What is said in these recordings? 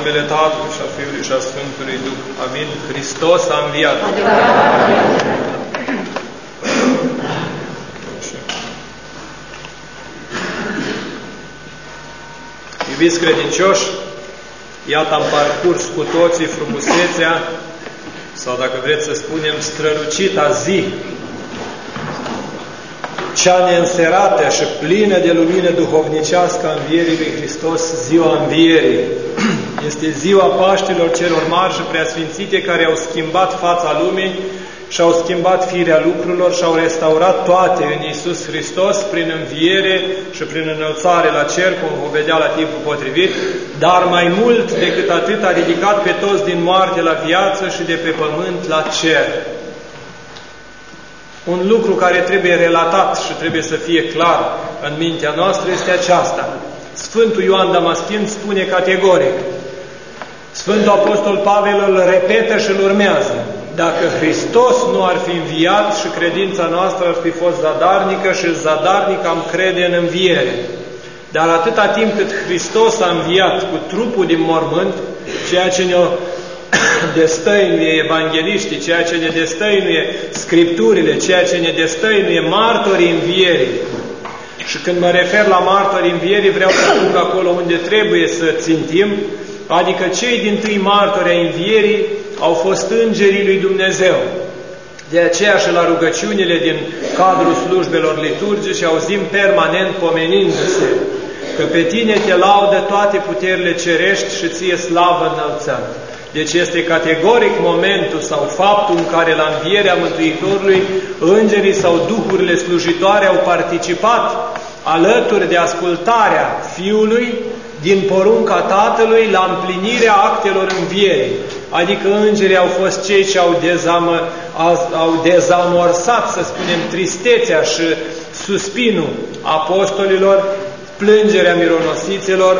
numele Tatălui și a Fiului și a Sfântului Duh. Amin. Hristos a înviat. Iubiți credincioși, iată am parcurs cu toții frumusețea, sau dacă vreți să spunem, strălucita zi, cea neînserată și plină de lumină duhovnicească a învierii lui Hristos, ziua învierii. Este ziua Paștilor celor mari și preasfințite care au schimbat fața lumii și au schimbat firea lucrurilor și au restaurat toate în Iisus Hristos prin înviere și prin înălțare la cer, cum vom vedea la timpul potrivit, dar mai mult decât atât a ridicat pe toți din moarte la viață și de pe pământ la cer. Un lucru care trebuie relatat și trebuie să fie clar în mintea noastră este aceasta. Sfântul Ioan Damaschin spune categoric, Sfântul Apostol Pavel îl repetă și îl urmează: dacă Hristos nu ar fi înviat și credința noastră ar fi fost zadarnică și zadarnic am crede în înviere. Dar atâta timp cât Hristos a înviat cu trupul din mormânt, ceea ce ne destăinuie evangeliștii, ceea ce ne destăinuie Scripturile, ceea ce ne destăinuie martorii învierii. Și când mă refer la martorii învierii, vreau să duc acolo unde trebuie să țintim, adică cei dintâi martori ai învierii au fost îngerii lui Dumnezeu. De aceea și la rugăciunile din cadrul slujbelor liturgice auzim permanent pomenindu-se că pe tine te laudă toate puterile cerești și ție slavă înălțăm. Deci este categoric momentul sau faptul în care la învierea Mântuitorului îngerii sau duhurile slujitoare au participat alături de ascultarea Fiului din porunca Tatălui la împlinirea actelor învierii. Adică îngerii au fost cei ce au dezamorsat, să spunem, tristețea și suspinul apostolilor, plângerea mironosiților,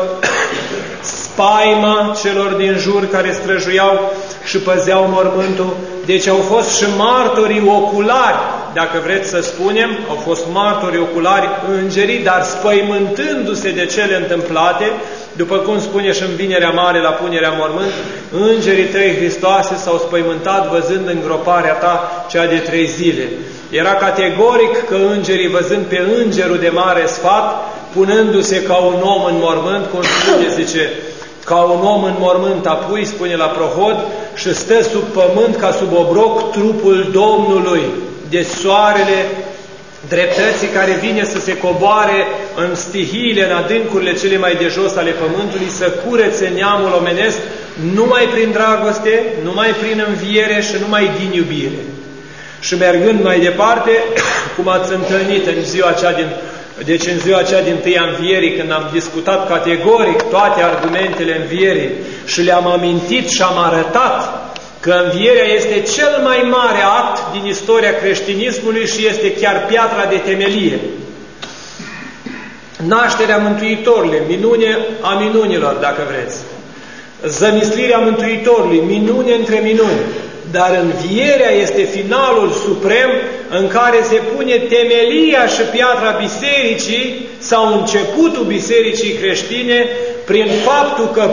spaima celor din jur care străjuiau și păzeau mormântul. Deci au fost și martorii oculari, dacă vreți să spunem, au fost martorii oculari îngerii, dar spăimântându-se de cele întâmplate, după cum spune și în Vinerea Mare la punerea mormânt, îngerii tăi, Hristoase, s-au spăimântat văzând îngroparea ta cea de 3 zile. Era categoric că îngerii, văzând pe îngerul de mare sfat, punându-se ca un om în mormânt, cum spune, zice, ca un om în mormânt, apoi spune la Prohod, și stă sub pământ ca sub obroc trupul Domnului. Deci soarele dreptății care vine să se coboare în stihiile, în adâncurile cele mai de jos ale pământului, să curețe neamul omenesc numai prin dragoste, numai prin înviere și numai din iubire. Și mergând mai departe, cum ați întâlnit în ziua aceea în ziua aceea din tâia învierii, când am discutat categoric toate argumentele învierii și le-am amintit și am arătat că învierea este cel mai mare act din istoria creștinismului și este chiar piatra de temelie. Nașterea Mântuitorului, minune a minunilor, dacă vreți. Zămislirea Mântuitorului, minune între minuni. Dar învierea este finalul suprem în care se pune temelia și piatra bisericii sau începutul bisericii creștine prin faptul că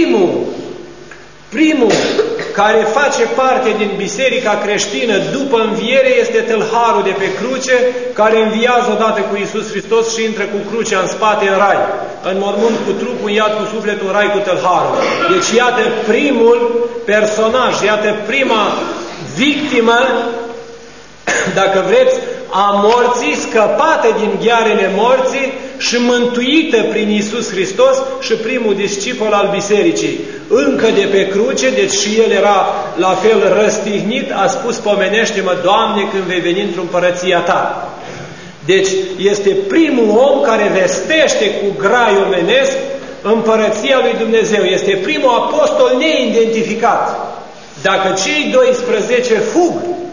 primul care face parte din biserica creștină după înviere este tâlharul de pe cruce, care înviază odată cu Iisus Hristos și intră cu crucea în spate în rai. În mormânt cu trupul, în iad cu sufletul, în rai cu tâlharul. Deci iată primul personaj, iată prima victimă, dacă vreți, a morții, scăpată din ghearele morții și mântuită prin Iisus Hristos și primul discipol al bisericii. Încă de pe cruce, deci și el era la fel răstihnit, a spus: pomenește-mă, Doamne, când vei veni într-o împărăția ta. Deci este primul om care vestește cu grai omenesc împărăția lui Dumnezeu. Este primul apostol neidentificat. Dacă cei 12 fug,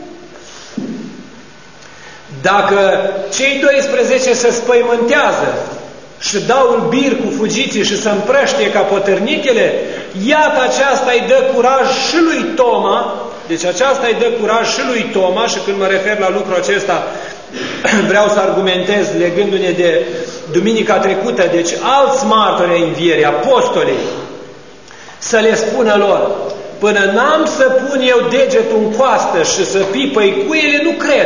dacă cei 12 se spăimântează și dau un bir cu fugiții și se împrăștie ca potârnichele, iată aceasta îi dă curaj și lui Toma. Deci aceasta îi dă curaj și lui Toma, și când mă refer la lucrul acesta vreau să argumentez legându-ne de duminica trecută. Deci alți martori ai învierii, apostolii, să le spună lor: până n-am să pun eu degetul în coastă și să pipăi cu ele, nu cred.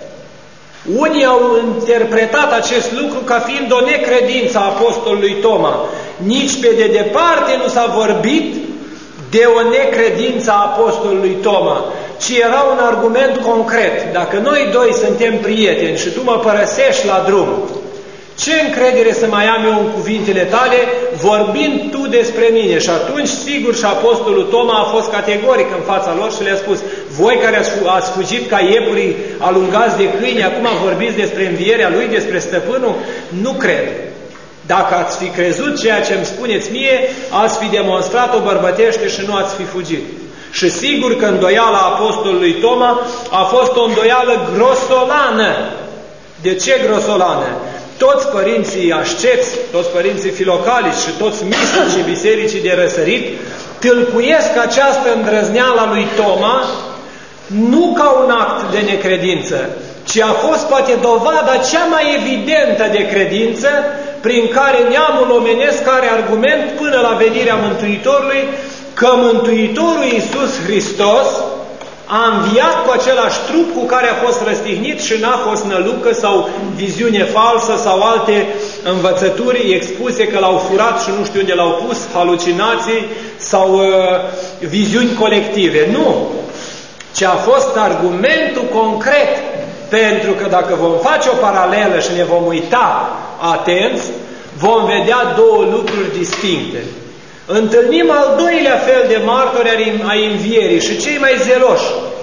Unii au interpretat acest lucru ca fiind o necredință a apostolului Toma. Nici pe de departe nu s-a vorbit de o necredință a apostolului Toma, ci era un argument concret. Dacă noi doi suntem prieteni și tu mă părăsești la drum, ce încredere să mai am eu în cuvintele tale, vorbind tu despre mine? Și atunci, sigur, și apostolul Toma a fost categoric în fața lor și le-a spus: voi care ați fugit ca iepurii alungați de câini, acum vorbiți despre învierea lui, despre stăpânul? Nu cred. Dacă ați fi crezut ceea ce îmi spuneți mie, ați fi demonstrat-o bărbătește și nu ați fi fugit. Și sigur că îndoiala apostolului Toma a fost o îndoială grosolană. De ce grosolană? Toți părinții asceți, toți părinții filocalici și toți misticii bisericii de răsărit tâlcuiesc această îndrăzneală a lui Toma nu ca un act de necredință, ci a fost poate dovada cea mai evidentă de credință prin care neamul omenesc are argument până la venirea Mântuitorului că Mântuitorul Iisus Hristos a înviat cu același trup cu care a fost răstignit și n-a fost nălucă sau viziune falsă sau alte învățături expuse că l-au furat și nu știu unde l-au pus, halucinații sau viziuni colective. Nu! Ci a fost argumentul concret, pentru că dacă vom face o paralelă și ne vom uita atenți, vom vedea două lucruri distincte. Întâlnim al doilea fel de martori ai învierii și cei mai zeloși,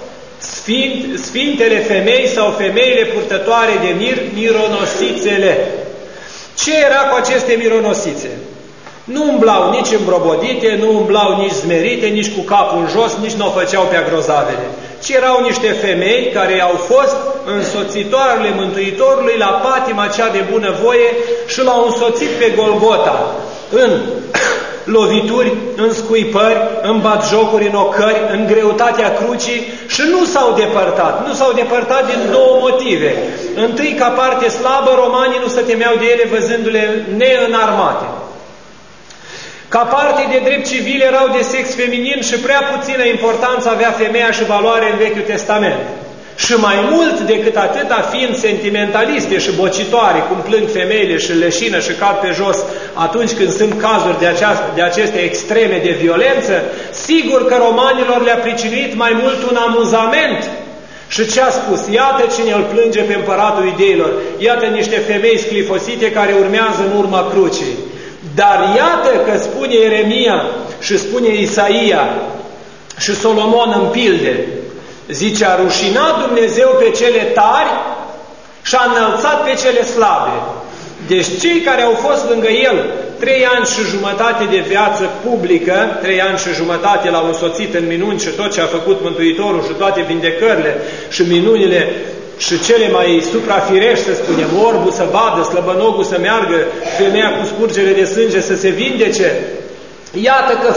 sfintele femei sau femeile purtătoare de mir, mironosițele. Ce era cu aceste mironosițe? Nu umblau nici îmbrobodite, nu umblau nici zmerite, nici cu capul în jos, nici nu o făceau pe agrozavele, ci erau niște femei care au fost însoțitoarele Mântuitorului la patima cea de bunăvoie și l-au însoțit pe Golgota în lovituri, în scuipări, în batjocuri, în ocări, în greutatea crucii și nu s-au depărtat. Nu s-au depărtat din două motive. Întâi, ca parte slabă, romanii nu se temeau de ele văzându-le neînarmate. Ca parte de drept civil erau de sex feminin și prea puțină importanță avea femeia și valoare în Vechiul Testament. Și mai mult decât atâta, fiind sentimentaliste și bocitoare, cum plâng femeile și leșină și cad pe jos atunci când sunt cazuri de aceste extreme de violență, sigur că romanilor le-a pricinuit mai mult un amuzament. Și ce a spus? Iată cine îl plânge pe împăratul iudeilor, iată niște femei sclifosite care urmează în urma crucii. Dar iată că spune Ieremia și spune Isaia și Solomon în pilde, zice: a rușinat Dumnezeu pe cele tari și a înălțat pe cele slabe. Deci cei care au fost lângă el 3 ani și jumătate de viață publică, 3 ani și jumătate l-au însoțit în minuni și tot ce a făcut Mântuitorul și toate vindecările și minunile și cele mai suprafirești, să spunem, orbul să vadă, slăbănogul să meargă, femeia cu scurgere de sânge să se vindece. Iată că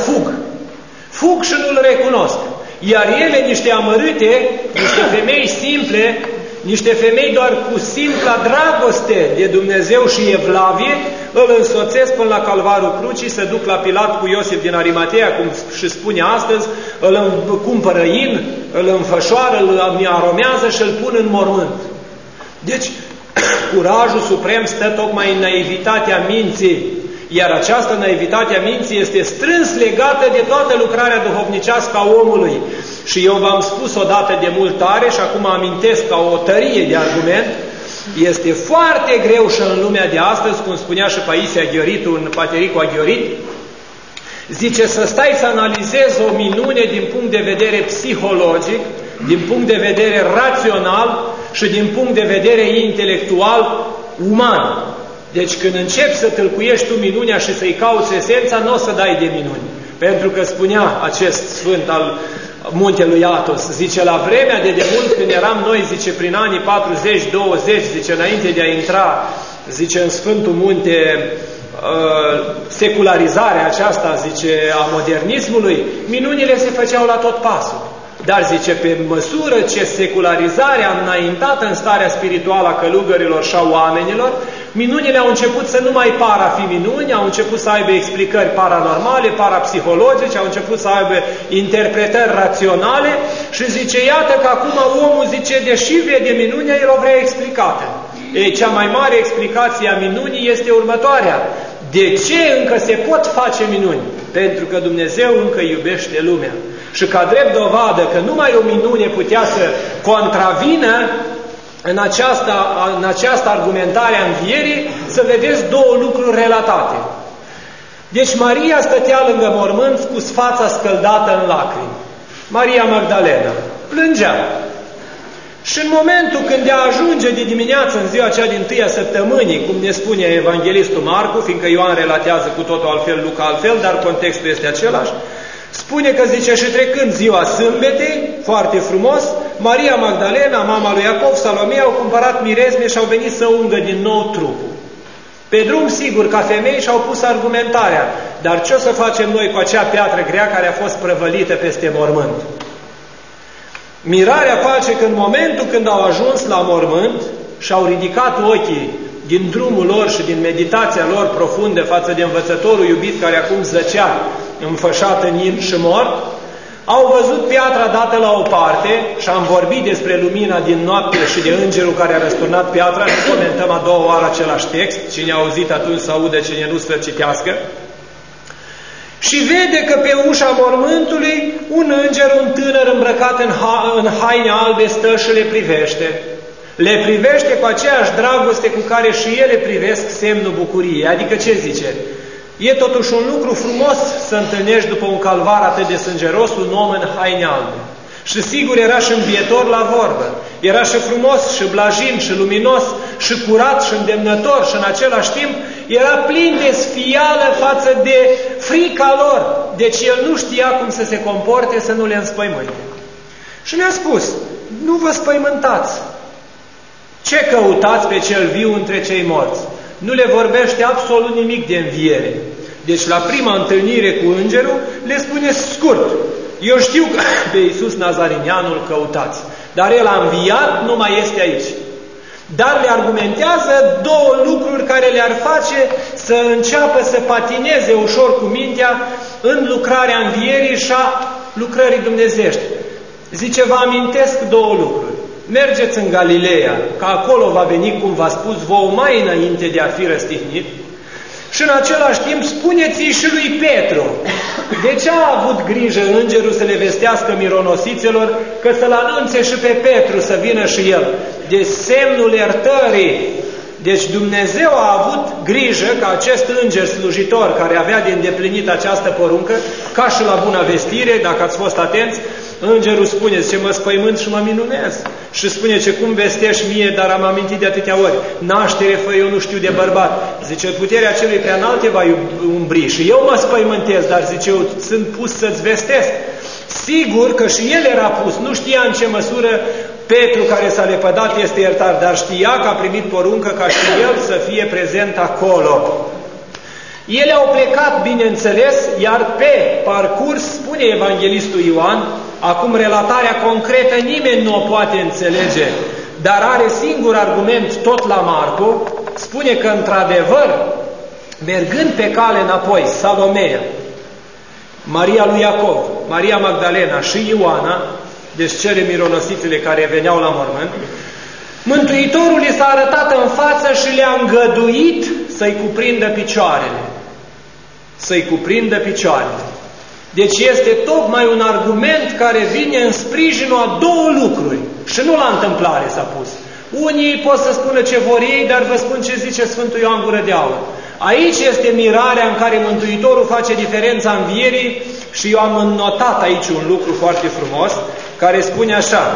fug și nu-l recunosc. Iar ele, niște amărâte, niște femei simple, niște femei doar cu simpla dragoste de Dumnezeu și evlavie, îl însoțesc până la Calvarul Crucii, se duc la Pilat cu Iosif din Arimatea, cum și spune astăzi, îl cumpără in, îl înfășoară, îl aromează și îl pun în mormânt. Deci, curajul suprem stă tocmai în naivitatea minții, iar această naivitate a minții este strâns legată de toată lucrarea duhovnicească a omului. Și eu v-am spus odată de mult tare și acum amintesc ca o tărie de argument, este foarte greu și în lumea de astăzi, cum spunea și Paisia Ghioritu în Patericul Aghiorit, zice să stai să analizezi o minune din punct de vedere psihologic, din punct de vedere rațional și din punct de vedere intelectual uman. Deci când începi să tâlcuiești tu minunea și să-i cauți esența, nu o să dai de minuni. Pentru că spunea acest sfânt al muntelui Athos, zice, la vremea de demult când eram noi, zice, prin anii 40-20, zice, înainte de a intra, zice, în Sfântul Munte, secularizarea aceasta, zice, a modernismului, minunile se făceau la tot pasul. Dar zice, pe măsură ce secularizarea a înaintat în starea spirituală a călugărilor și a oamenilor, minunile au început să nu mai pară a fi minuni, au început să aibă explicări paranormale, parapsihologice, au început să aibă interpretări raționale și zice, iată că acum omul zice, deși vede minunea, el o vrea explicată. Ei, cea mai mare explicație a minunii este următoarea. De ce încă se pot face minuni? Pentru că Dumnezeu încă iubește lumea. Și ca drept dovadă că numai o minune putea să contravină în această argumentare a învierii, să vedeți două lucruri relatate. Deci Maria stătea lângă mormânt cu fața scăldată în lacrimi. Maria Magdalena plângea. Și în momentul când ea ajunge de dimineață, în ziua cea din tâia săptămânii, cum ne spune evanghelistul Marcu, fiindcă Ioan relatează cu totul altfel, Luca altfel, dar contextul este același, spune că zice, și trecând ziua sâmbetei, foarte frumos, Maria Magdalena, mama lui Iacov, Salomea, au cumpărat miresme și au venit să ungă din nou trupul. Pe drum, sigur, ca femei și-au pus argumentarea, dar ce o să facem noi cu acea piatră grea care a fost prăvălită peste mormânt? Mirarea face că în momentul când au ajuns la mormânt și au ridicat ochii din drumul lor și din meditația lor profundă față de învățătorul iubit care acum zăcea înfășat în in și mort, au văzut piatra dată la o parte și am vorbit despre lumina din noapte și de îngerul care a răsturnat piatra și comentăm a doua oară același text, cine a auzit atunci să audă, cine nu să citească. Și vede că pe ușa mormântului un înger, un tânăr îmbrăcat în haine albe stă și le privește. Le privește cu aceeași dragoste cu care și ele privesc semnul bucuriei. Adică ce zice? E totuși un lucru frumos să întâlnești după un calvar atât de sângeros un om în haine albe. Și sigur era și învietor la vorbă. Era și frumos, și blajin, și luminos, și curat, și îndemnător, și în același timp era plin de sfială față de frica lor. Deci el nu știa cum să se comporte să nu le înspăimânte. Și ne-a spus, nu vă spăimântați. Ce căutați pe cel viu între cei morți? Nu le vorbește absolut nimic de înviere. Deci la prima întâlnire cu îngerul le spune scurt, eu știu că pe Iisus Nazarinianul căutați, dar El a înviat, nu mai este aici. Dar le argumentează două lucruri care le-ar face să înceapă să patineze ușor cu mintea în lucrarea învierii și a lucrării dumnezeiești. Zice, vă amintesc două lucruri. Mergeți în Galileea, că acolo va veni, cum v-a spus vouă mai înainte de a fi răstignit, și în același timp spuneți-i și lui Petru. De ce a avut grijă îngerul să le vestească mironosiților că să-l anunțe și pe Petru să vină și el? De semnul iertării. Deci Dumnezeu a avut grijă ca acest înger slujitor care avea de îndeplinit această poruncă, ca și la Buna Vestire, dacă ați fost atenți, îngerul spune, zice, mă spăimânt și mă minunez. Și spune, ce cum vestești mie, dar am amintit de atâtea ori. Naștere fă eu nu știu de bărbat. Zice, puterea celui prea înalt te va umbri. Și eu mă spăimântez, dar zice, eu sunt pus să-ți vestesc. Sigur că și el era pus, nu știa în ce măsură Petru care s-a lepădat este iertat, dar știa că a primit poruncă ca și el să fie prezent acolo. Ele au plecat, bineînțeles, iar pe parcurs, spune evanghelistul Ioan, acum relatarea concretă nimeni nu o poate înțelege, dar are singur argument tot la Marcu, spune că într-adevăr, mergând pe cale înapoi, Salomea, Maria lui Iacov, Maria Magdalena și Ioana, deci cele mironosițele care veneau la mormânt, Mântuitorul li s-a arătat în față și le-a îngăduit să-i cuprindă picioarele. Să-i cuprindă picioarele. Deci este tocmai un argument care vine în sprijinul a două lucruri. Și nu la întâmplare s-a pus. Unii pot să spună ce vor ei, dar vă spun ce zice Sfântul Ioan Gură de Aur. Aici este mirarea în care Mântuitorul face diferența învierii și eu am înnotat aici un lucru foarte frumos, care spune așa: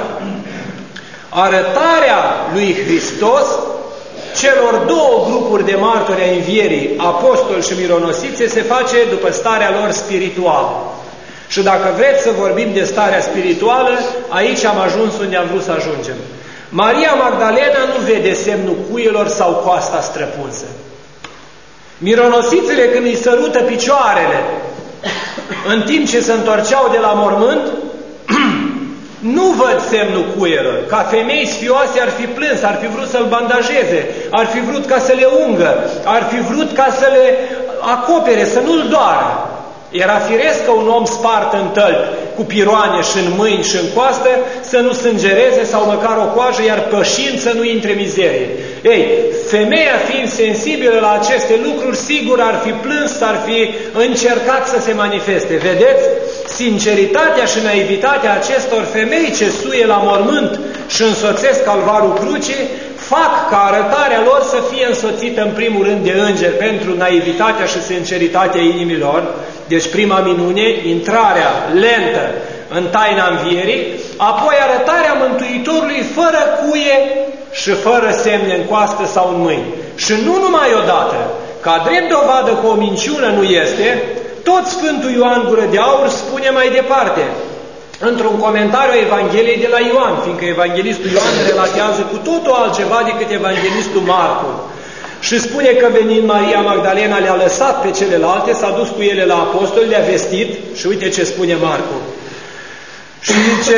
arătarea lui Hristos celor două grupuri de martori ai învierii, apostoli și mironosițe, se face după starea lor spirituală. Și dacă vreți să vorbim de starea spirituală, aici am ajuns unde am vrut să ajungem. Maria Magdalena nu vede semnul cuielor sau coasta străpunsă. Mironosițele, când îi sărută picioarele, în timp ce se întorceau de la mormânt, Nu văd semnul cuieră. Ca femei sfioase ar fi plâns, ar fi vrut să-l bandajeze, ar fi vrut ca să le ungă, ar fi vrut ca să le acopere, să nu-l doară. Era firesc că un om spart în tălpi cu piroane și în mâini și în coastă să nu sângereze sau măcar o coajă, iar pășind să nu intre mizerie. Ei, femeia fiind sensibilă la aceste lucruri, sigur ar fi plâns, ar fi încercat să se manifeste. Vedeți? Sinceritatea și naivitatea acestor femei ce suie la mormânt și însoțesc calvarul crucii, fac ca arătarea lor să fie însoțită în primul rând de îngeri pentru naivitatea și sinceritatea inimilor. Deci prima minune, intrarea lentă în taina învierii, apoi arătarea Mântuitorului fără cuie și fără semne în coastă sau în mâini. Și nu numai odată, ca drept dovadă că o minciună nu este, tot Sfântul Ioan Gură de Aur spune mai departe, într-un comentariu a Evangheliei de la Ioan, fiindcă Evanghelistul Ioan relatează cu totul altceva decât Evanghelistul Marcu. Și spune că venind Maria Magdalena le-a lăsat pe celelalte, s-a dus cu ele la apostoli, le-a vestit și uite ce spune Marcu. Și zice,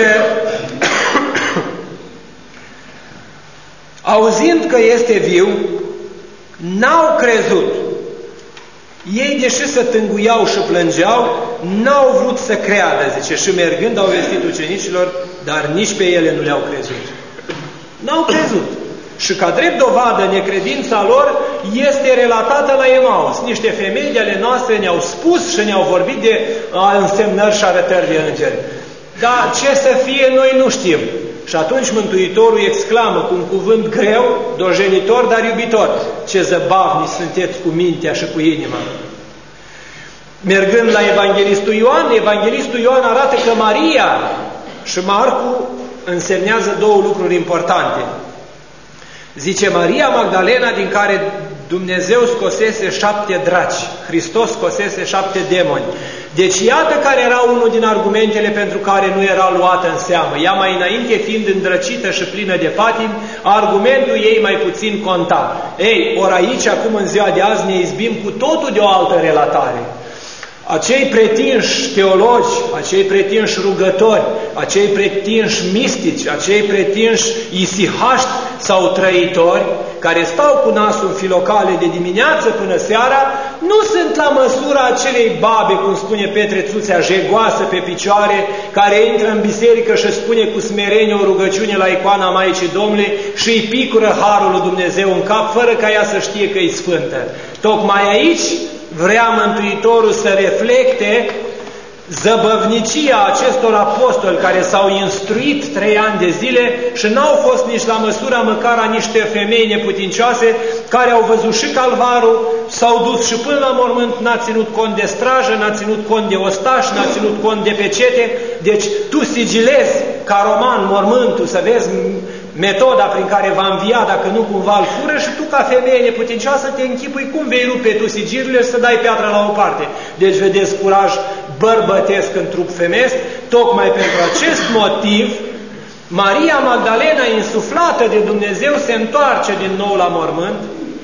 auzind că este viu, n-au crezut. Ei, deși se tânguiau și plângeau, n-au vrut să creadă, zice, și mergând au vestit ucenicilor, dar nici pe ele nu le-au crezut. N-au crezut. Și ca drept dovadă necredința lor este relatată la Emaus. Niște femei de ale noastre ne-au spus și ne-au vorbit de însemnări și arătări de îngeri. Dar ce să fie noi nu știm. Și atunci Mântuitorul exclamă cu un cuvânt greu, dojenitor, dar iubitor: ce zăbavni sunteți cu mintea și cu inima. Mergând la Evanghelistul Ioan arată că Maria și Marcu însemnează două lucruri importante. Zice, Maria Magdalena, din care Dumnezeu scosese 7 draci, Hristos scosese 7 demoni. Deci iată care era unul din argumentele pentru care nu era luată în seamă. Ea mai înainte, fiind îndrăcită și plină de patimi, argumentul ei mai puțin conta. Ei, ori aici, acum în ziua de azi, ne izbim cu totul de o altă relatare. Acei pretinși teologi, acei pretinși rugători, acei pretinși mistici, acei pretinși isihaști sau trăitori, care stau cu nasul în filocale de dimineață până seara, nu sunt la măsura acelei babe, cum spune Petre Țuțea, jegoasă pe picioare, care intră în biserică și spune cu smerenie o rugăciune la icoana Maicii Domnului și îi picură harul lui Dumnezeu în cap, fără ca ea să știe că e sfântă. Tocmai aici vrea Mântuitorul să reflecte zăbăvnicia acestor apostoli care s-au instruit 3 ani de zile și n-au fost nici la măsura măcar a niște femei neputincioase care au văzut și calvarul, s-au dus și până la mormânt, n-a ținut cont de strajă, n-a ținut cont de ostași, n-a ținut cont de pecete. Deci tu sigilezi ca roman mormântul, să vezi metoda prin care va învia, dacă nu cumva îl fură, și tu ca femeie neputincioasă te închipui cum vei rupe tu sigilurile și să dai piatra la o parte. Deci vedeți curaj bărbătesc în trup femesc. Tocmai pentru acest motiv Maria Magdalena, insuflată de Dumnezeu, se întoarce din nou la mormânt,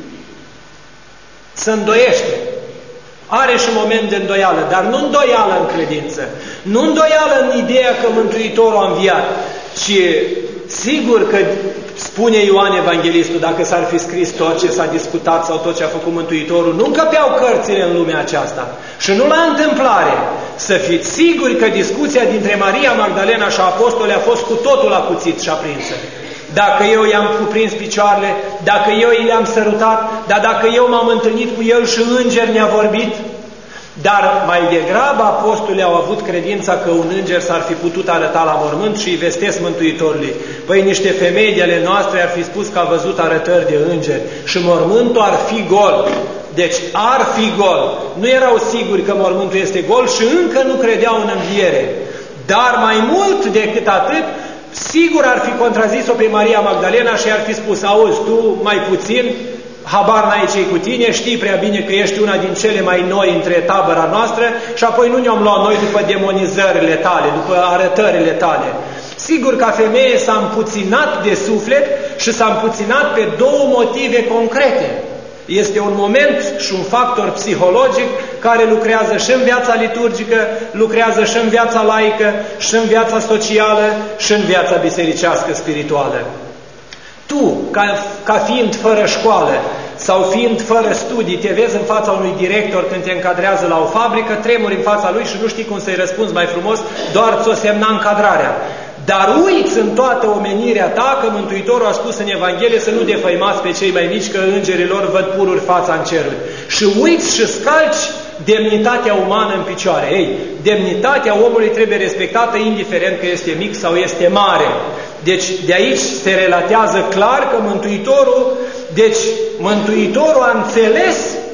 se îndoiește. Are și moment de îndoială, dar nu îndoială în credință, nu îndoială în ideea că Mântuitorul a înviat, ci sigur că, spune Ioan Evanghelistul, dacă s-ar fi scris tot ce s-a discutat sau tot ce a făcut Mântuitorul, nu încăpeau cărțile în lumea aceasta. Și nu la întâmplare. Să fiți siguri că discuția dintre Maria Magdalena și apostoli a fost cu totul la cuțit și aprinsă. Dacă eu i-am cuprins picioarele, dacă eu i-am sărutat, dar dacă eu m-am întâlnit cu el și înger ne-a vorbit. Dar mai degrabă apostolii au avut credința că un înger s-ar fi putut arăta la mormânt și îi vestesc Mântuitorului. Păi niște femei de ale noastre ar fi spus că a văzut arătări de îngeri și mormântul ar fi gol. Deci ar fi gol. Nu erau siguri că mormântul este gol și încă nu credeau în înviere. Dar mai mult decât atât, sigur ar fi contrazis-o pe Maria Magdalena și ar fi spus: auzi, tu mai puțin, habar n-ai ce-i cu tine, știi prea bine că ești una din cele mai noi între tabăra noastră și apoi nu ne-am luat noi după demonizările tale, după arătările tale. Sigur, ca femeie s-a împuținat de suflet și s-a împuținat pe 2 motive concrete. Este un moment și un factor psihologic care lucrează și în viața liturgică, lucrează și în viața laică, și în viața socială, și în viața bisericească spirituală. Tu, ca fiind fără școală sau fiind fără studii, te vezi în fața unui director când te încadrează la o fabrică, tremuri în fața lui și nu știi cum să-i răspunzi mai frumos, doar ți-o semna încadrarea. Dar uiți în toată omenirea ta că Mântuitorul a spus în Evanghelie să nu defăimați pe cei mai mici, că îngerii lor văd pururi fața în ceruri. Și uiți și scalci demnitatea umană în picioare. Ei, demnitatea omului trebuie respectată indiferent că este mic sau este mare. Deci de aici se relatează clar că Mântuitorul a înțeles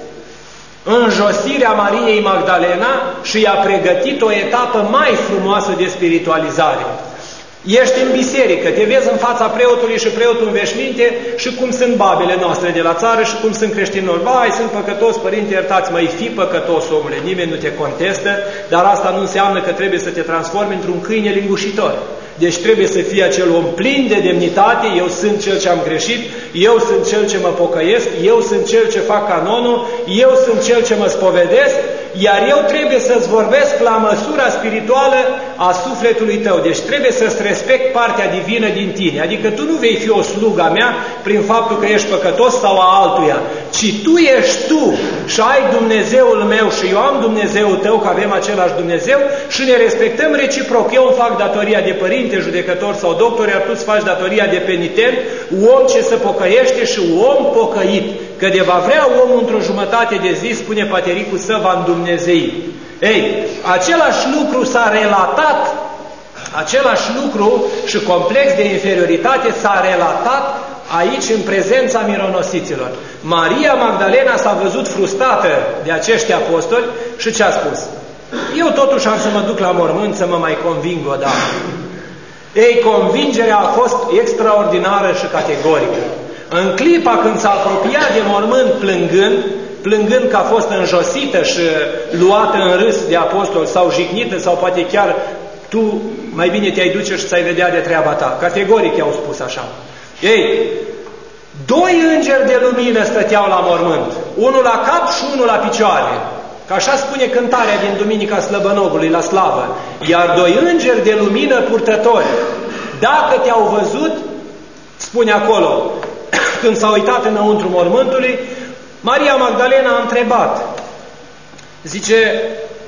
înjosirea Mariei Magdalena și i-a pregătit o etapă mai frumoasă de spiritualizare. Ești în biserică, te vezi în fața preotului și preotul în veșminte și cum sunt babele noastre de la țară și cum sunt creștinilor. Vai, sunt păcătos, părinte, iertați-mă, fi păcătos, omule, nimeni nu te contestă, dar asta nu înseamnă că trebuie să te transformi într-un câine lingușitor. Deci trebuie să fii acel om plin de demnitate, eu sunt cel ce am greșit, eu sunt cel ce mă pocăiesc, eu sunt cel ce fac canonul, eu sunt cel ce mă spovedesc, iar eu trebuie să-ți vorbesc la măsura spirituală a sufletului tău. Deci trebuie să-ți respect partea divină din tine. Adică tu nu vei fi o sluga mea prin faptul că ești păcătos sau a altuia, ci tu ești tu și ai Dumnezeul meu și eu am Dumnezeul tău, că avem același Dumnezeu și ne respectăm reciproc. Eu îmi fac datoria de părinte, judecător sau doctor, iar tu îți faci datoria de penitent, om ce se pocăiește și om pocăit. Că de va vrea omul într-o jumătate de zi, spune Patericul, să va îndumnezei. Ei, același lucru s-a relatat, același lucru și complex de inferioritate s-a relatat aici în prezența mironosiților. Maria Magdalena s-a văzut frustrată de acești apostoli și ce a spus? Eu totuși am să mă duc la mormânt să mă mai conving o dată. Ei, convingerea a fost extraordinară și categorică. În clipa când s-a apropiat de mormânt plângând că a fost înjosită și luată în râs de apostol sau jignită sau poate chiar tu mai bine te-ai duce și ți-ai vedea de treaba ta. Categoric i-au spus așa. Ei, doi îngeri de lumină stăteau la mormânt, unul la cap și unul la picioare. Că așa spune cântarea din Duminica Slăbănogului la slavă. Iar doi îngeri de lumină purtători, dacă te-au văzut, spune acolo, când s-a uitat înăuntru mormântului, Maria Magdalena a întrebat. Zice,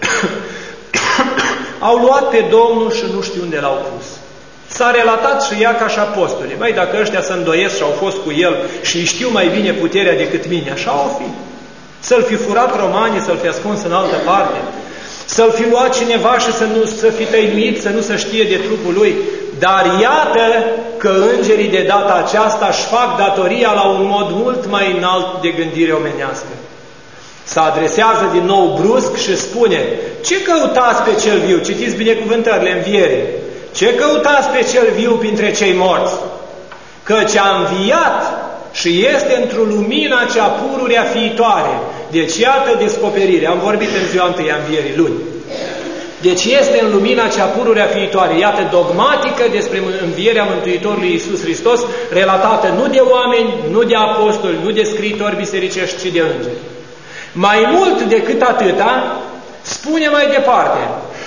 au luat pe Domnul și nu știu unde l-au pus. S-a relatat și ea ca și apostolii. Băi, dacă ăștia se îndoiesc și au fost cu el și îi știu mai bine puterea decât mine, așa o fi. Să-l fi furat romanii, să-l fi ascuns în altă parte, să-l fi luat cineva și să fi tăinuit, să nu se știe de trupul lui. Dar iată că îngerii de data aceasta își fac datoria la un mod mult mai înalt de gândire omenească. Se adresează din nou brusc și spune, ce căutați pe cel viu? Citiți binecuvântările învierii. Ce căutați pe cel viu printre cei morți? Căci a înviat și este într-o lumina cea pururea fiitoare. Deci iată descoperire. Am vorbit în ziua întâi a învierii, luni. Deci este în lumina cea pururea fiitoare. Iată dogmatică despre învierea Mântuitorului Iisus Hristos, relatată nu de oameni, nu de apostoli, nu de scriitori bisericești, ci de îngeri. Mai mult decât atâta, spune mai departe.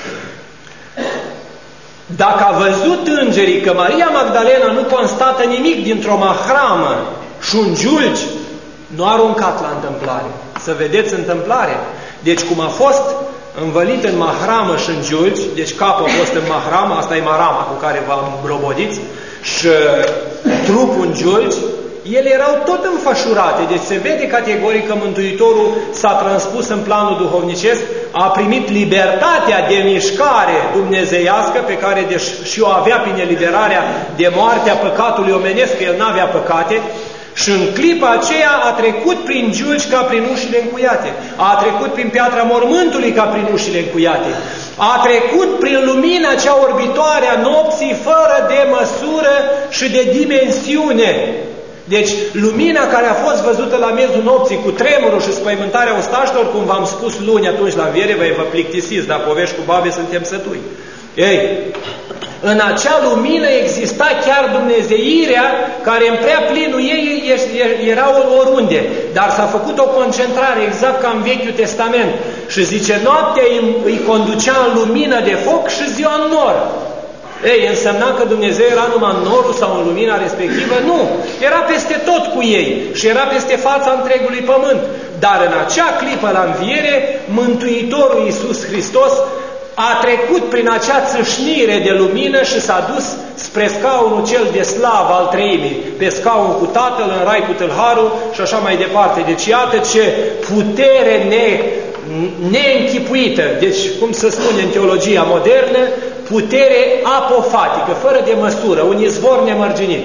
Dacă a văzut îngerii că Maria Magdalena nu constată nimic dintr-o mahramă și un giulgi, nu a aruncat la întâmplare. Să vedeți întâmplarea. Deci cum a fost învălit în mahramă și în giulgi, deci capul a fost în mahramă, asta e marama cu care vă îmbrobodiți, și trupul în giulgi, ele erau tot înfășurate. Deci se vede categoric că Mântuitorul s-a transpus în planul duhovnicesc, a primit libertatea de mișcare dumnezeiască pe care și o avea prin eliberarea de moartea păcatului omenesc, că el n-avea păcate, și în clipa aceea a trecut prin giulgi ca prin ușile încuiate, a trecut prin piatra mormântului ca prin ușile încuiate, a trecut prin lumina cea orbitoare a nopții fără de măsură și de dimensiune. Deci, lumina care a fost văzută la miezul nopții cu tremurul și spăimântarea ostașilor, cum v-am spus luni atunci la înviere, vă plictisiți, dar povești cu babe suntem sătui. Ei, În acea lumină exista chiar dumnezeirea, care în prea plinul ei era oriunde. Dar s-a făcut o concentrare, exact ca în Vechiul Testament. Și zice, noaptea îi conducea în lumină de foc și ziua în nor. Ei, însemna că Dumnezeu era numai în norul sau în lumina respectivă? Nu. Era peste tot cu ei și era peste fața întregului pământ. Dar în acea clipă la înviere, Mântuitorul Iisus Hristos a trecut prin acea țâșnire de lumină și s-a dus spre scaunul cel de slavă al Treimii, pe scaun cu Tatăl, în rai cu tâlharul și așa mai departe. Deci iată ce putere neînchipuită, deci cum se spune în teologia modernă, putere apofatică, fără de măsură, un izvor nemărginit.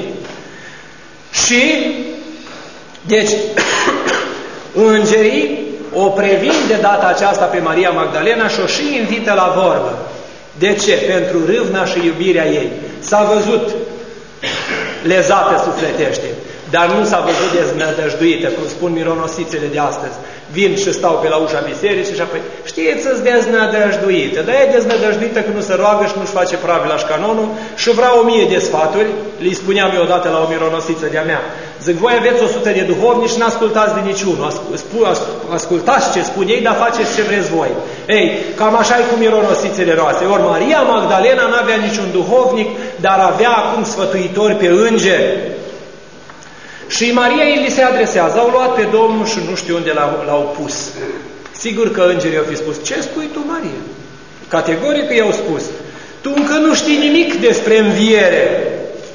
Și, deci, îngerii o previn de data aceasta pe Maria Magdalena și o și invită la vorbă. De ce? Pentru râvna și iubirea ei. S-a văzut lezată sufletește, dar nu s-a văzut deznădăjduită, cum spun mironosițele de astăzi. Vin și stau pe la ușa bisericii și apoi, știți-ți deznădăjduită, dar e deznădăjduită că nu se roagă și nu-și face pravila și canonul și vrea 1000 de sfaturi, li spuneam eu odată la o mironosiță de-a mea. Zic, voi aveți 100 de duhovnici și n-ascultați de niciunul, ascultați ce spun ei, dar faceți ce vreți voi. Ei, cam așa e cu mironosițele roase. Ori Maria Magdalena n-avea niciun duhovnic, dar avea acum sfătuitori pe îngeri. Și Maria ei li se adresează, au luat pe Domnul și nu știu unde l-au pus. Sigur că îngerii au fi spus, ce spui tu, Maria? Categoric i-au spus, tu încă nu știi nimic despre înviere.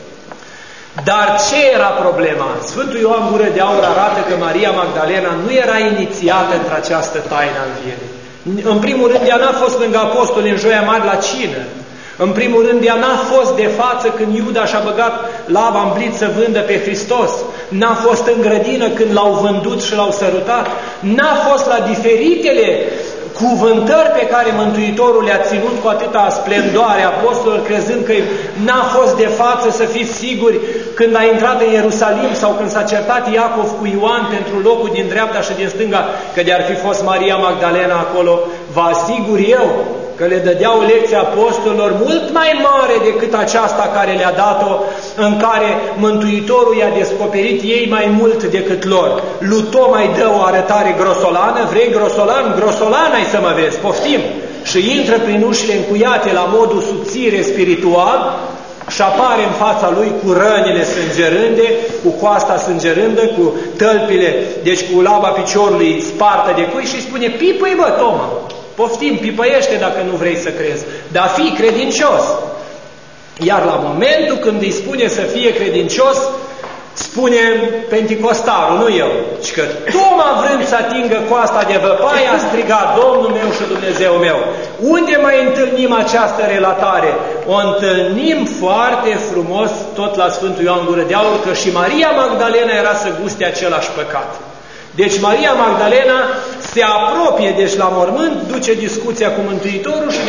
Dar ce era problema? Sfântul Ioan Gură de Aur arată că Maria Magdalena nu era inițiată într-această taină a învierii. În primul rând, ea n-a fost lângă apostoli în Joia Mare la cină. În primul rând, ea n-a fost de față când Iuda și-a băgat laba în bliț să vândă pe Hristos. N-a fost în grădină când l-au vândut și l-au sărutat. N-a fost la diferitele cuvântări pe care Mântuitorul le-a ținut cu atâta splendoare apostolilor, crezând că n-a fost de față, să fiți siguri, când a intrat în Ierusalim sau când s-a certat Iacov cu Ioan pentru locul din dreapta și din stânga, că de-ar fi fost Maria Magdalena acolo, vă asigur eu că le dădea o lecție apostolilor mult mai mare decât aceasta care le-a dat-o, în care Mântuitorul i-a descoperit ei mai mult decât lor. Luto mai dă o arătare grosolană, vrei grosolan? Grosolan ai să mă vezi, poftim! Și intră prin ușile încuiate la modul subțire spiritual și apare în fața lui cu rănile sângerânde, cu coasta sângerândă, cu tălpile, deci cu laba piciorului spartă de cui și îi spune, pipăi bă, Toma! Poftim, pipăiește dacă nu vrei să crezi, dar fii credincios. Iar la momentul când îi spune să fie credincios, spune penticostarul, nu eu, ci că Toma, vrând să atingă coasta de văpaie, a strigat, Domnul meu și Dumnezeu meu. Unde mai întâlnim această relatare? O întâlnim foarte frumos tot la Sfântul Ioan Gură de Aur, că și Maria Magdalena era să guste același păcat. Deci Maria Magdalena se apropie, deci la mormânt, duce discuția cu Mântuitorul și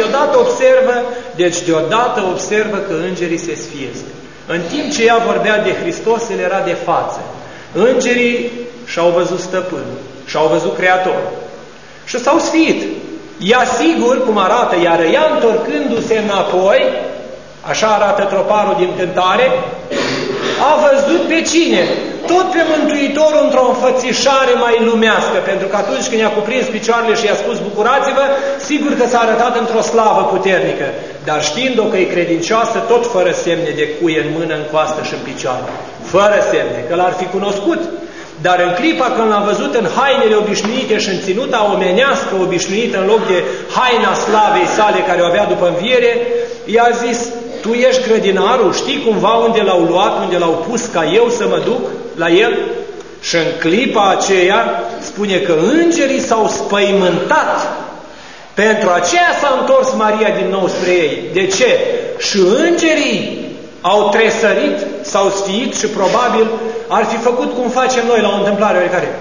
deodată observă că îngerii se sfiesc. În timp ce ea vorbea de Hristos, el era de față. Îngerii și-au văzut stăpânul, și-au văzut Creatorul și s-au sfiit. Ea sigur, cum arată, iar ea întorcându-se înapoi, așa arată troparul din cântare, a văzut pe cine? Tot pe Mântuitorul într-o înfățișare mai lumească, pentru că atunci când i-a cuprins picioarele și i-a spus bucurați-vă, sigur că s-a arătat într-o slavă puternică, dar știind-o că e credincioasă, tot fără semne de cuie în mână, în coastă și în picioare. Fără semne, că l-ar fi cunoscut. Dar în clipa când l-am văzut în hainele obișnuite și în ținuta omenească obișnuită în loc de haina slavei sale care o avea după înviere, i-a zis, tu ești grădinarul, știi cumva unde l-au luat, unde l-au pus ca eu să mă duc la el? Și în clipa aceea spune că îngerii s-au spăimântat. Pentru aceea s-a întors Maria din nou spre ei. De ce? Și îngerii au tresărit, s-au sfiit și probabil ar fi făcut cum facem noi la o întâmplare oricare.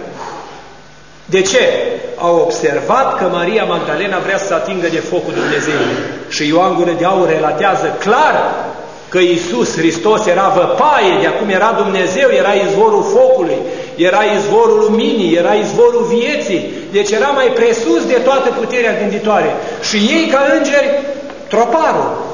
De ce? Au observat că Maria Magdalena vrea să atingă de focul Dumnezeului. Și Ioan Gură de Aur relatează clar că Iisus Hristos era văpaie, de acum era Dumnezeu, era izvorul focului, era izvorul luminii, era izvorul vieții, deci era mai presus de toată puterea gânditoare. Și ei ca îngeri, troparul,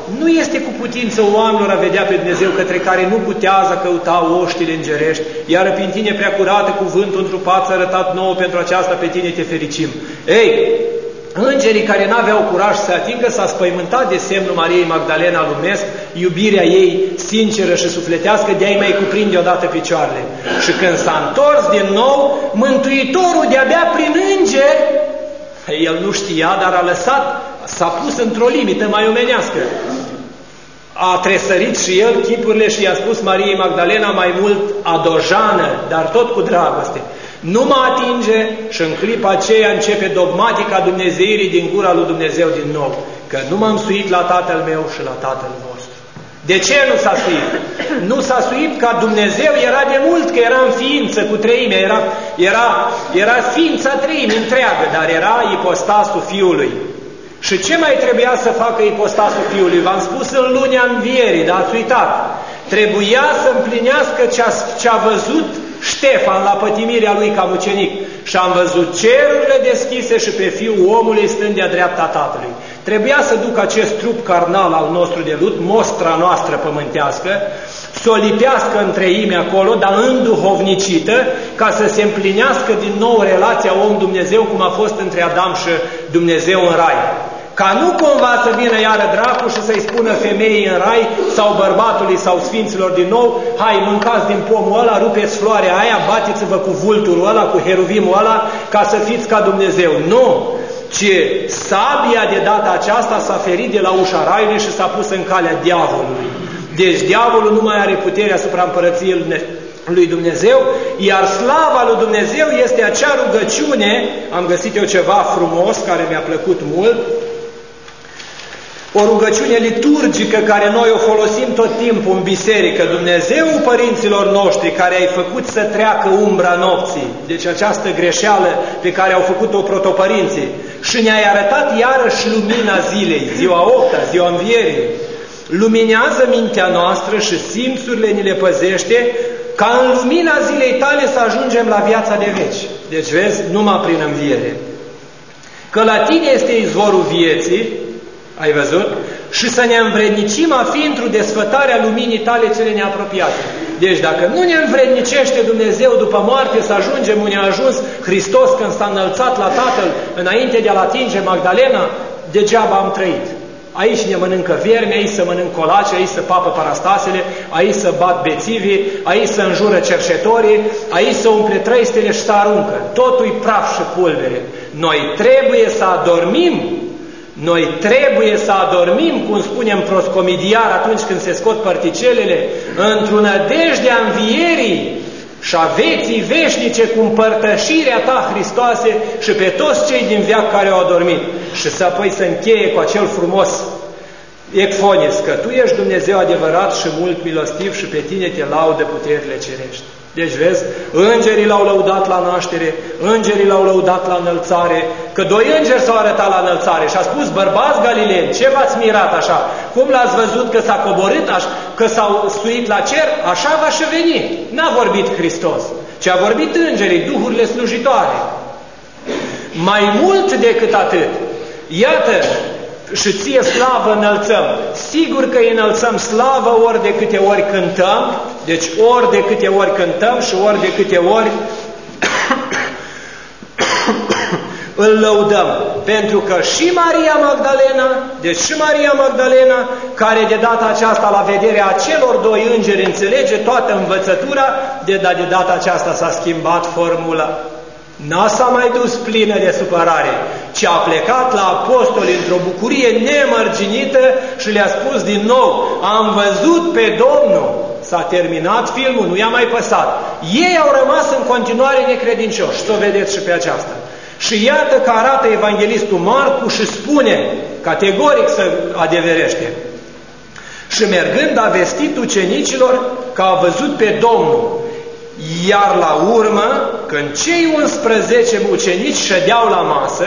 nu este cu putință oamenilor a vedea pe Dumnezeu către care nu putează căuta oștile îngerești, iar prin tine prea curată cuvântul întrupat s-a arătat nouă, pentru aceasta pe tine te fericim. Ei, îngerii care n-aveau curaj să se atingă s-a spăimântat de semnul Mariei Magdalena lumesc, iubirea ei sinceră și sufletească, de-a-i mai cuprinde odată picioarele. Și când s-a întors din nou, Mântuitorul de-abia prin îngeri, el nu știa, dar a lăsat, s-a pus într-o limită mai omenească. A tresărit și el chipurile și i-a spus Mariei Magdalena mai mult adojană, dar tot cu dragoste: nu mă atinge. Și în clipa aceea începe dogmatica dumnezeirii din gura lui Dumnezeu din nou, că nu m-am suit la Tatăl meu și la Tatăl vostru. De ce nu s-a suit? Nu s-a suit ca Dumnezeu, era de mult că era în ființă cu treime, era ființa treime întreagă, dar era ipostasul Fiului. Și ce mai trebuia să facă ipostasul Fiului? V-am spus în lunea învierii, dar ați uitat. Trebuia să împlinească ce a văzut Ștefan la pătimirea lui ca mucenic. Și am văzut cerurile deschise și pe Fiul omului stând de-a dreapta Tatălui. Trebuia să ducă acest trup carnal al nostru de lut, mostra noastră pământească, să o lipească în treime acolo, dar înduhovnicită, ca să se împlinească din nou relația om-Dumnezeu, cum a fost între Adam și Dumnezeu în rai. Ca nu cumva să vină iară dracul și să-i spună femeii în rai sau bărbatului sau sfinților din nou: hai, mâncați din pomul ăla, rupeți floarea aia, bateți-vă cu vulturul ăla, cu heruvimul ăla, ca să fiți ca Dumnezeu. Nu! Ci sabia de data aceasta s-a ferit de la ușa raiului și s-a pus în calea diavolului. Deci diavolul nu mai are putere asupra împărăției lui Dumnezeu, iar slava lui Dumnezeu este acea rugăciune. Am găsit eu ceva frumos care mi-a plăcut mult, o rugăciune liturgică care noi o folosim tot timpul în biserică: Dumnezeu părinților noștri, care ai făcut să treacă umbra nopții, deci această greșeală pe care au făcut-o protopărinții, și ne-ai arătat iarăși lumina zilei, ziua 8-a, ziua învierii. Luminează mintea noastră și simțurile ni le păzește, ca în lumina zilei tale să ajungem la viața de veci. Deci vezi, numai prin înviere. Că la tine este izvorul vieții, ai văzut? Și să ne învrednicim a fi într-o desfătare a luminii tale cele neapropiate. Deci dacă nu ne învrednicește Dumnezeu după moarte să ajungem unde a ajuns Hristos când s-a înălțat la Tatăl înainte de a-L atinge Magdalena, degeaba am trăit. Aici ne mănâncă vierme, aici să mănânc colace, aici să papă parastasele, aici să bat bețivii, aici să înjură cercetorii, aici să umple trăistele și să aruncă. Totul-i praf și pulbere. Noi trebuie să adormim. Noi trebuie să adormim, cum spunem proscomidiar atunci când se scot particelele, într-o nădejde a învierii și a vieții veșnice cu împărtășirea ta, Hristoase, și pe toți cei din veac care au adormit. Și să apoi să încheie cu acel frumos ecfonis, că Tu ești Dumnezeu adevărat și mult milostiv și pe Tine te laudă puterile cerești. Deci vezi, îngerii L-au lăudat la naștere, îngerii L-au lăudat la înălțare, că doi îngeri s-au arătat la înălțare și a spus: bărbați galileeni, ce v-ați mirat așa? Cum L-ați văzut că s-a coborât, că s-au suit la cer? Așa va și veni. N-a vorbit Hristos, ci a vorbit îngerii, duhurile slujitoare. Mai mult decât atât, iată, și ție slavă înălțăm. Sigur că îi înălțăm slavă ori de câte ori cântăm, deci ori de câte ori cântăm și ori de câte ori îl lăudăm. Pentru că și Maria Magdalena, deci și Maria Magdalena, care de data aceasta la vederea acelor doi îngeri înțelege toată învățătura, de data aceasta s-a schimbat formula. N-a s-a mai dus plină de supărare, ci a plecat la apostoli într-o bucurie nemărginită și le-a spus din nou: am văzut pe Domnul. S-a terminat filmul, nu i-a mai păsat. Ei au rămas în continuare necredincioși, să o vedeți și pe aceasta. Și iată că arată evanghelistul Marcu și spune, categoric să adeverește: și mergând a vestit ucenicilor că a văzut pe Domnul. Iar la urmă, când cei 11 ucenici ședeau la masă,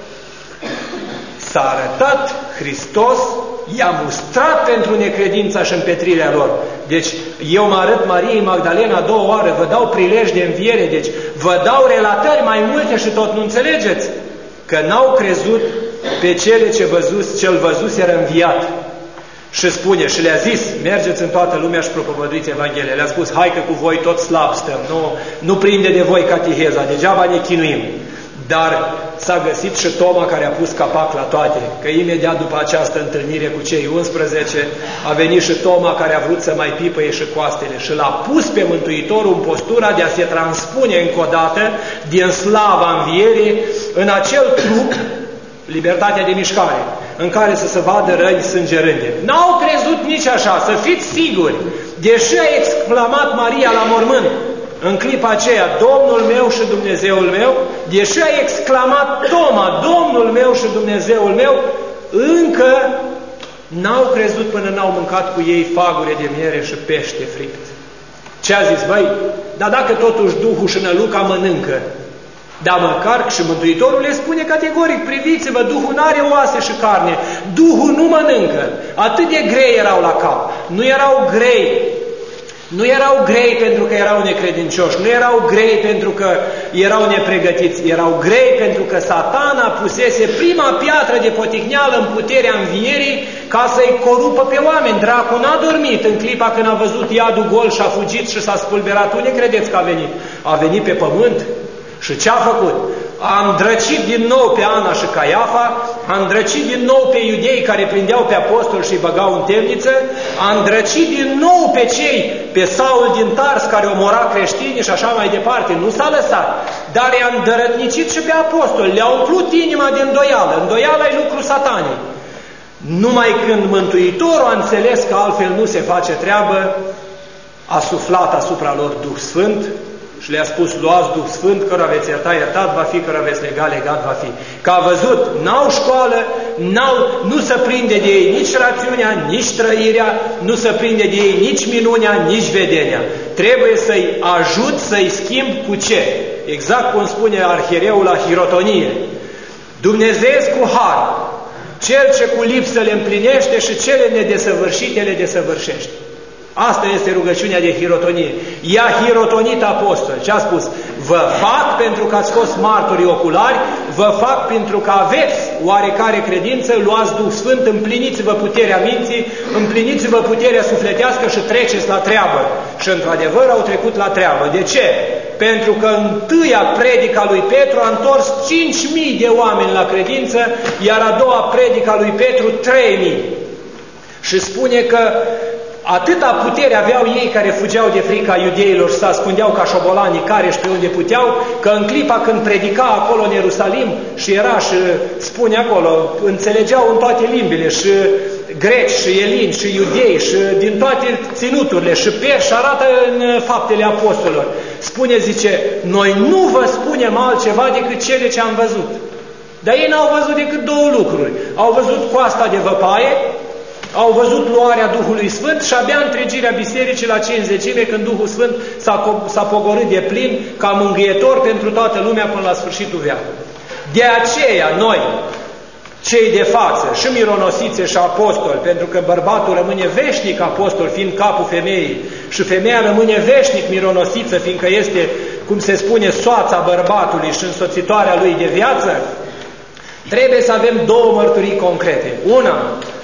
s-a arătat Hristos, i-a mustrat pentru necredința și împetrirea lor. Deci eu mă arăt Mariei Magdalena a doua oară, vă dau prilej de înviere, deci vă dau relatări mai multe și tot nu înțelegeți că n-au crezut pe cele ce-l văzuseră înviat. Și spune, și le-a zis, mergeți în toată lumea și propovăduiți Evanghelia. Le-a spus, hai că cu voi tot slab stăm, nu prinde de voi catiheza, degeaba ne chinuim. Dar s-a găsit și Toma care a pus capac la toate, că imediat după această întâlnire cu cei 11 a venit și Toma care a vrut să mai pipăie și coastele și l-a pus pe Mântuitorul în postura de a se transpune încă o dată din slava învierii în acel trup, libertatea de mișcare, în care să se vadă răni sângerânde. N-au crezut nici așa, să fiți siguri, deși a exclamat Maria la mormânt, în clipa aceea, Domnul meu și Dumnezeul meu, deși a exclamat Toma, Domnul meu și Dumnezeul meu, încă n-au crezut până n-au mâncat cu ei fagure de miere și pește fript. Ce a zis? Băi, dar dacă totuși Duhul și Năluca mănâncă, dar măcar și Mântuitorul le spune categoric, priviți-vă, Duhul n-are oase și carne, Duhul nu mănâncă. Atât de grei erau la cap. Nu erau grei pentru că erau necredincioși, nu erau grei pentru că erau nepregătiți, erau grei pentru că Satana pusese prima piatră de poticneală în puterea învierii ca să-i corupă pe oameni. Dracul n-a dormit în clipa când a văzut iadul gol și a fugit și s-a spulberat. Unde credeți că a venit? A venit pe pământ. Și ce a făcut? A îndrăcit din nou pe Ana și Caiafa, a îndrăcit din nou pe iudei care prindeau pe apostoli și îi băgau în temniță, a îndrăcit din nou pe Saul din Tars care omora creștini și așa mai departe. Nu s-a lăsat, dar i-a îndărătnicit și pe apostoli, le-a umplut inima de îndoială. Îndoiala e lucru satanic. Numai când Mântuitorul a înțeles că altfel nu se face treabă, a suflat asupra lor Duh Sfânt și le-a spus, luați Duh Sfânt, căruia veți ierta, iertat va fi, căruia veți lega, legat va fi. Că a văzut, n-au școală, nu se prinde de ei nici rațiunea, nici trăirea, nu se prinde de ei nici minunea, nici vedenia. Trebuie să-i ajut, să-i schimb cu ce? Exact cum spune arhiereul la hirotonie. Dumnezeu cu har, cel ce cu lipsă le împlinește și cele nedesăvârșite le desăvârșește. Asta este rugăciunea de hirotonie. I-a hirotonit apostol. Ce a spus? Vă fac pentru că ați fost martorii oculari, vă fac pentru că aveți oarecare credință, luați Duh Sfânt, împliniți-vă puterea minții, împliniți-vă puterea sufletească și treceți la treabă. Și într-adevăr au trecut la treabă. De ce? Pentru că întâia predica lui Petru a întors 5.000 de oameni la credință, iar a doua predica lui Petru 3.000. Și spune că atâta putere aveau ei care fugeau de frica iudeilor și se ascundeau ca șobolanii care și pe unde puteau, că în clipa când predica acolo în Ierusalim și era și spune acolo, înțelegeau în toate limbile și greci și elini și iudei și din toate ținuturile și perși, arată în Faptele Apostolilor. Spune, zice, noi nu vă spunem altceva decât cele ce am văzut. Dar ei n-au văzut decât două lucruri. Au văzut coasta de văpaie, au văzut luarea Duhului Sfânt și abia întregirea bisericii la 50, când Duhul Sfânt s-a pogorât de plin ca mângâietor pentru toată lumea până la sfârșitul veacului. De aceea noi, cei de față, și mironosițe și apostoli, pentru că bărbatul rămâne veșnic apostol, fiind capul femeii, și femeia rămâne veșnic mironosiță, fiindcă este, cum se spune, soața bărbatului și însoțitoarea lui de viață, trebuie să avem două mărturii concrete. Una,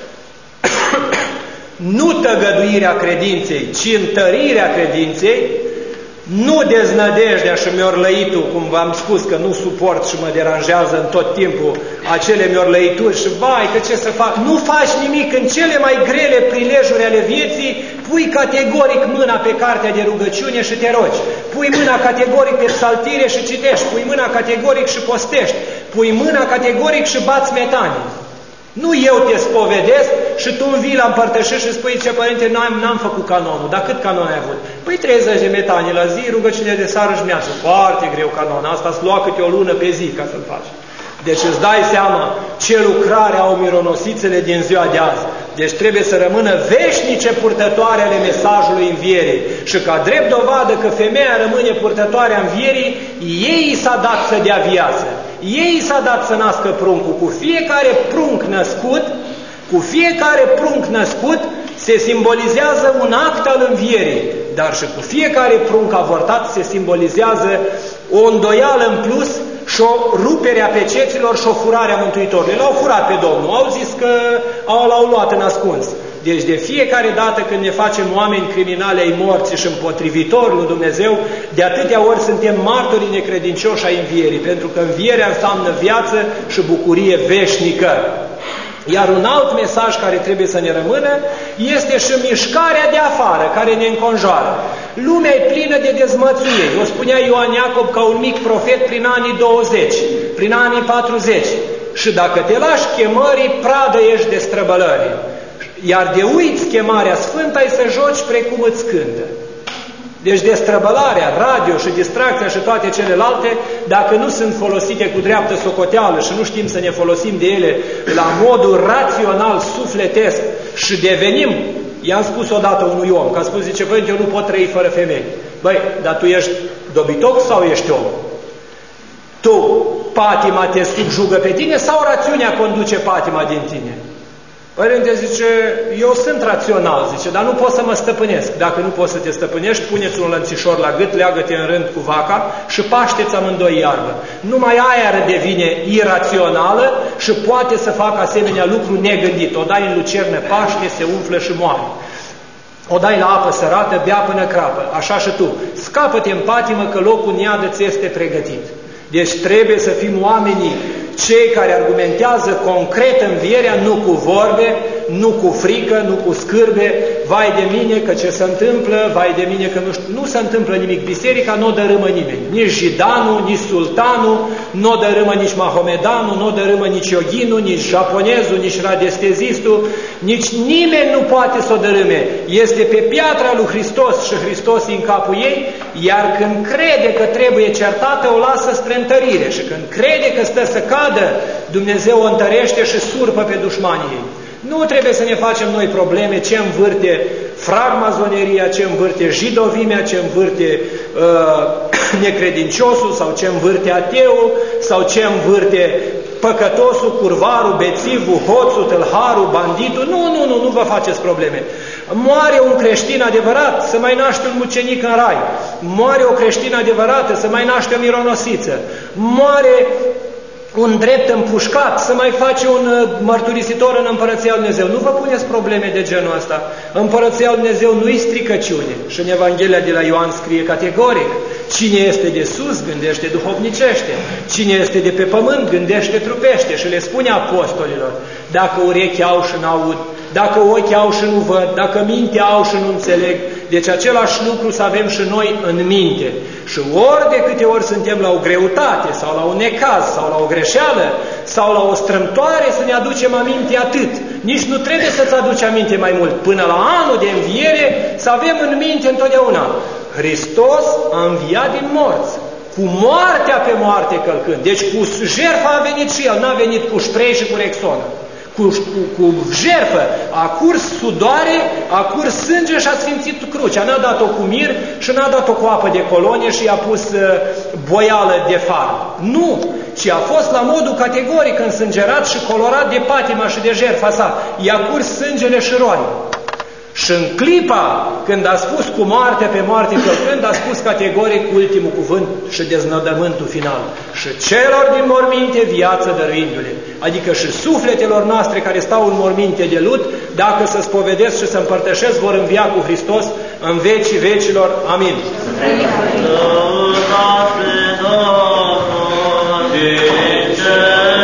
nu tăgăduirea credinței, ci întărirea credinței, nu deznădejdea și miorlăitul, cum v-am spus că nu suport și mă deranjează în tot timpul acele miorlăituri și vai că ce să fac, nu faci nimic în cele mai grele prilejuri ale vieții, pui categoric mâna pe cartea de rugăciune și te rogi, pui mâna categoric pe psaltire și citești, pui mâna categoric și postești, pui mâna categoric și bați metanii. Nu eu te spovedesc și tu îmi vii la împărtășiri și spui, ce părinte, n-am făcut canonul. Dar cât canon ai avut? Păi 30 de metanii la zi, rugăciune de seară și miază. Foarte greu canon. Asta îți lua câte o lună pe zi ca să-l faci. Deci îți dai seama ce lucrare au mironosițele din ziua de azi. Deci trebuie să rămână veșnice purtătoare ale mesajului învierii. Și ca drept dovadă că femeia rămâne purtătoarea învierii, ei s-a dat să dea viață. Ei s-a dat să nască pruncul. Cu fiecare prunc născut se simbolizează un act al învierii, dar și cu fiecare prunc avortat se simbolizează o îndoială în plus și o rupere a peceților și o furare a Mântuitorului. L-au furat pe Domnul, au zis că l-au luat în ascuns. Deci de fiecare dată când ne facem oameni criminali ai morții și împotrivitori lui Dumnezeu, de atâtea ori suntem martorii necredincioși ai învierii, pentru că învierea înseamnă viață și bucurie veșnică. Iar un alt mesaj care trebuie să ne rămână este și mișcarea de afară, care ne înconjoară. Lumea e plină de dezmățuiri. O spunea Ioan Iacob ca un mic profet prin anii 20, prin anii 40. Și dacă te lași chemării, pradă ești de străbălări. Iar de uiți chemarea sfântă, ai să joci precum îți cântă. Deci destrăbălarea, radio și distracția și toate celelalte, dacă nu sunt folosite cu dreaptă socoteală și nu știm să ne folosim de ele la modul rațional, sufletesc și devenim, i-am spus odată unui om, că a spus, zice, băi, eu nu pot trăi fără femei. Băi, dar tu ești dobitoc sau ești om? Tu, patima te subjugă pe tine sau rațiunea conduce patima din tine? Părinte, zice, eu sunt rațional, zice, dar nu pot să mă stăpânesc. Dacă nu poți să te stăpânești, puneți un lănțișor la gât, leagă-te în rând cu vaca și paște-ți amândoi iarbă. Numai aia devine irațională și poate să facă asemenea lucru negândit. O dai în lucernă, paște, se umflă și moare. O dai la apă sărată, bea până crapă. Așa și tu. Scapă-te în patimă că locul în iadă ți este pregătit. Deci trebuie să fim oamenii cei care argumentează concret învierea, nu cu vorbe, nu cu frică, nu cu scârbe, vai de mine că ce se întâmplă, vai de mine că nu știu, nu se întâmplă nimic. Biserica nu o dărâmă nimeni, nici jidanul, nici sultanul, nu o dărâmă nici mahomedanul, nu o dărâmă nici yoghinul, nici japonezul, nici radiestezistul, nici nimeni nu poate să o dărâme. Este pe piatra lui Hristos și Hristos în capul ei, iar când crede că trebuie certată, o lasă spre întărire și când crede că stă să cadă, Dumnezeu o întărește și surpă pe dușmanii ei. Nu trebuie să ne facem noi probleme ce învârte fragmazoneria, ce învârte jidovimea, ce învârte necredinciosul sau ce învârte ateul sau ce învârte păcătosul, curvarul, bețivul, hoțul, tâlharul, banditul. Nu vă faceți probleme. Moare un creștin adevărat, să mai naște un mucenic în rai. Moare o creștină adevărată, să mai naște o mironosiță. Moare un drept împușcat, să mai face un mărturisitor în Împărăția Lui Dumnezeu. Nu vă puneți probleme de genul ăsta. Împărăția Lui Dumnezeu nu-i stricăciune. Și în Evanghelia de la Ioan scrie categoric: cine este de sus, gândește duhovnicește. Cine este de pe pământ, gândește trupește. Și le spune apostolilor: dacă urechi au și n-aud, dacă ochi au și nu văd, dacă minte au și nu înțeleg, deci același lucru să avem și noi în minte. Și ori de câte ori suntem la o greutate, sau la un necaz, sau la o greșeală, sau la o strâmtoare, să ne aducem aminte atât. Nici nu trebuie să-ți aduci aminte mai mult. Până la anul de înviere, să avem în minte întotdeauna: Hristos a înviat din morți, cu moartea pe moarte călcând. Deci cu jertfa a venit și El, n-a venit cu spray și cu Rexona. Cu jertfă, a curs sudoare, a curs sânge și a sfințit crucea. N-a dat-o cu mir și n-a dat-o cu apă de colonie și i-a pus boială de far. Nu, ci a fost la modul categoric însângerat și colorat de patima și de jertfa sa. I-a curs sângele și roanii. Și în clipa când a spus cu moarte pe moarte călcând, a spus categoric ultimul cuvânt și deznădământul final: și celor din morminte viață dăruindu-le. Adică și sufletelor noastre care stau în morminte de lut, dacă se spovedesc și se împărtășesc, vor învia cu Hristos în vecii vecilor. Amin.